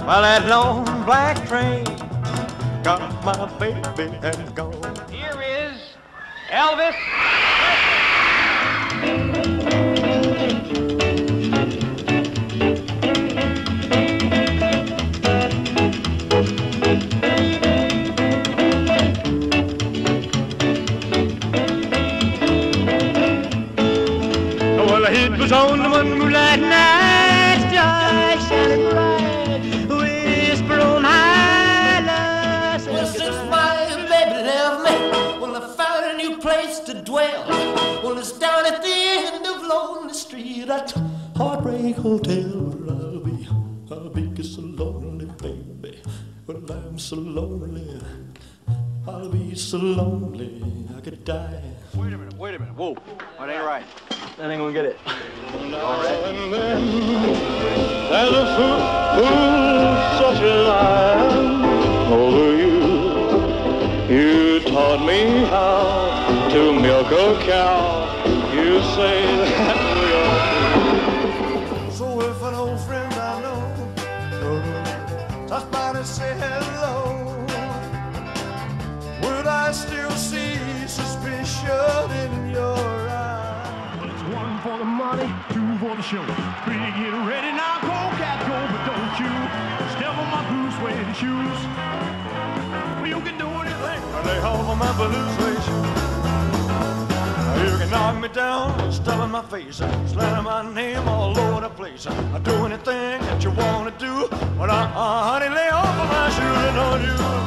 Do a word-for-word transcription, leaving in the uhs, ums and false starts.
Well, that long black train got my baby and gone. Here is Elvis Well, it was on the one moonlight night, stars shining bright, whisper on high, love. Well, since my baby left me, well, I found a new place to dwell. Well, it's down at the end of Lonely Street at Heartbreak Hotel. Where I'll be, I'll be so lonely, baby. Well, I'm so lonely, I'll be so lonely, I could die. Wait a minute, wait a minute. Whoa, that ain't right. That ain't gonna get it. Now and then, there's a fool, fool, such a lion over you. You taught me how to milk a cow. You say that we are. So if an old friend I know stops by to say hello, would I still see suspicion in your eyes? One for the money, two for the show. Three, get ready now, go, cat, go, but don't you step on my blue suede shoes. Well, you can do anything. Lay hold on my blue suede shoes. You can knock me down, step in my face, slander my name all over the place. I do anything that you want to do, but I, uh, honey, lay off of my shoes and on you.